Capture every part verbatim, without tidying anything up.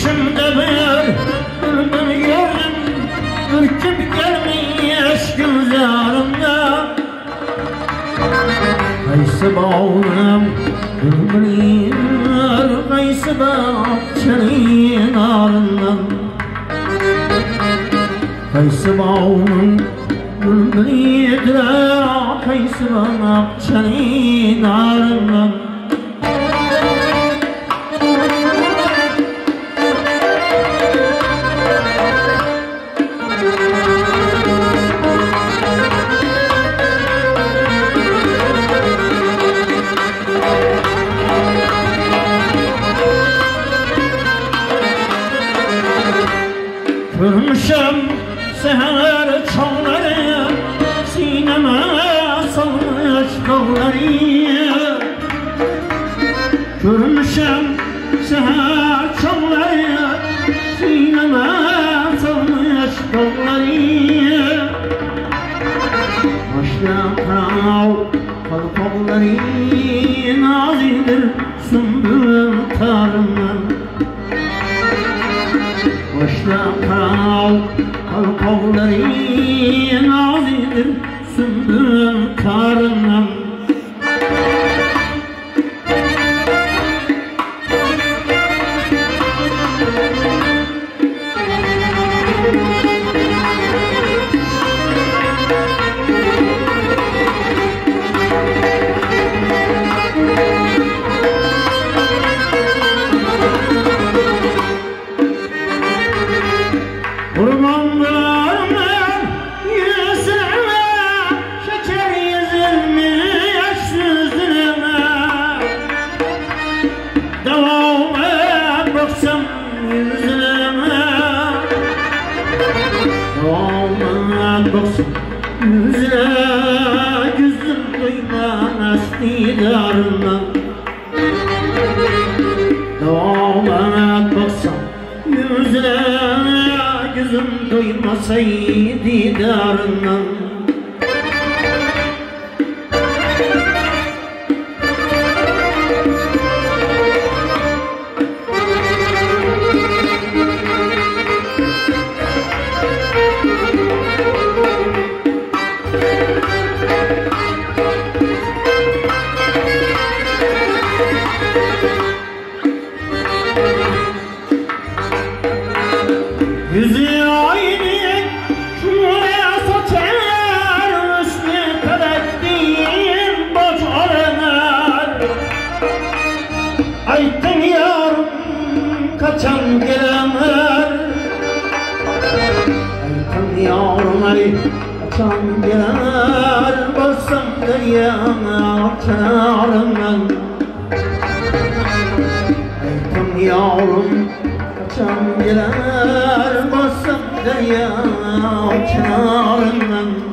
Düşümde bir bülbül gördüm, ürküp gelmiş gülzarımda. Kaysı bağlam bülbüller, kaysı bahçenin arından. Kaysı bağlam bülbüller, kaysı bahçenin arından. Görmüşüm seher çağları, sineme salmış dağları. Görmüşüm seher çağları, sineme salmış dağları. Başlağı kalpakları, nazidir sümbül tarımlar. Başlağı kalpakları, nazidir sümbül tarımlar. Kurbanlarımın yüzüne, şeker yüzülmüş yüzüne. Devam et baksam yüzüne, devam et baksam yüzüne. Yüzüm duymaz didarından. Devam et baksam yüzüne, gözüm duymasaydı didarından. Yüzü aynı şuraya saçar, üstü kadettiğim boş aranar. Aytın yarım kaçan gelemez. Aytın yarım ay kaçan gelemez. Bassam deryana çağırım ben. Aytın yarım kaçan gelemez. Bassam deryana çağırım ben.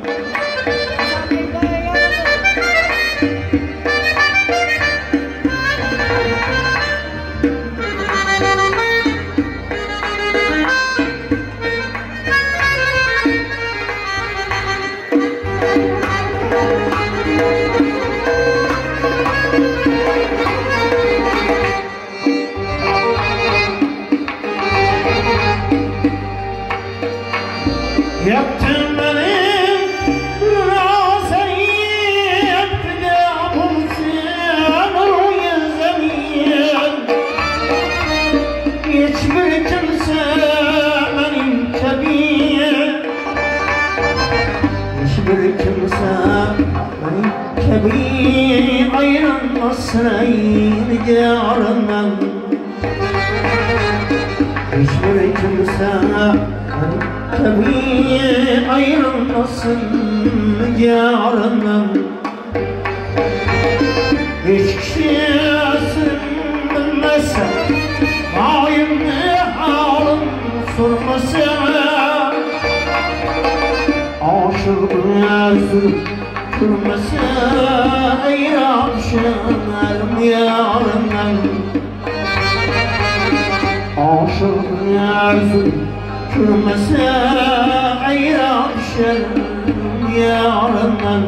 Yaktın benim razıyım, fidâmımsın o yüzlemin. Hiçbir kimse benim gibi, hiçbir kimse benim gibi ayrılmasın yarından. Hiçbir kimse tabi ayrılmasın yarından. Hiç kişisin bilmezse hain halım sormasın. Aşık arzu kırmasa ayra düşerim yarından. Aşık arzu kırmasa ayra düşerim yarından.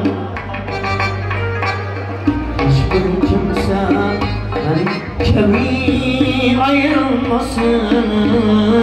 Hiçbir kimse benim gibi ayrılmaz olmasın